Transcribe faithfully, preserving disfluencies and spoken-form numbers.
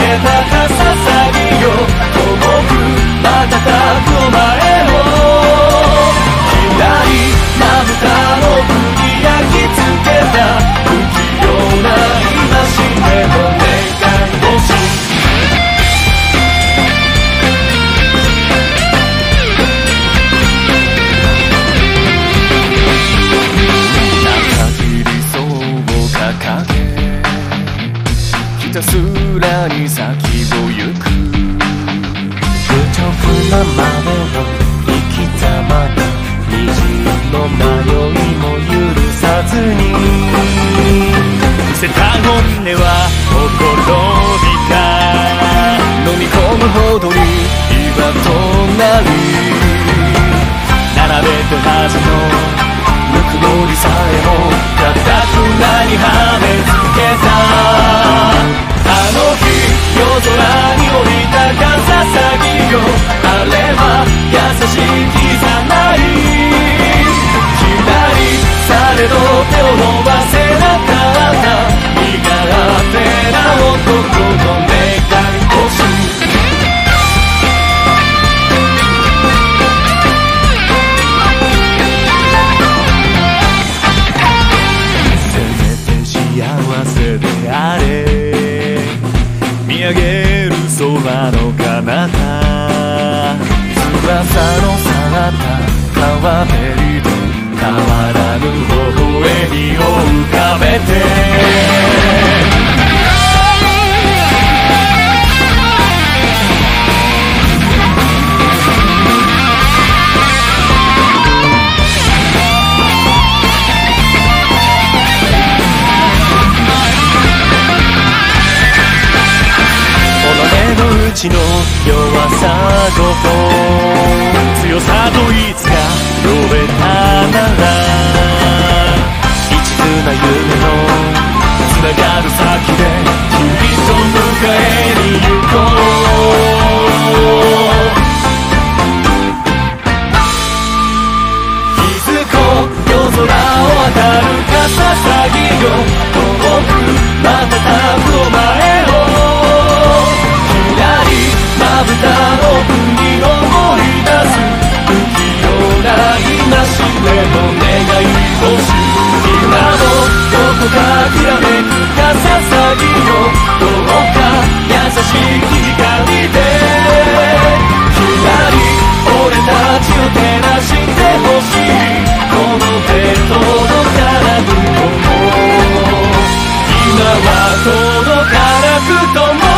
たカササギよ、遠く瞬くお前も左まぶたの奥に焼き付けた不器用な戒めの願い星。掲げひたすらに先を行く愚直なまでの生き様だ、みじんの迷いも許さずに伏せた本音はほころびか飲み込むほどに岩となり並べたはずのぬくもりさえもかたくなにはめつけた。あの日夜空に降りたカササギよ、あれは優しきさない左されど手を伸ばせなかった身勝手な男の願い星。幸せであれ見上げる空の彼方、翼の下がった川べりで変わらぬ微笑みを浮かべてうちの弱さごと強さといつか呼べたなら一途な夢のつながる先で君と迎えに行こう。気づこう夜空を渡るカササギよ、遠く瞬くお前をまぶたの奥に思い出す不器用な戒めの願い星。今もどこかきらめくカササギよ、どうか優しき光で左俺たちを照らしてほしい。この手届かなくとも今は届かなくとも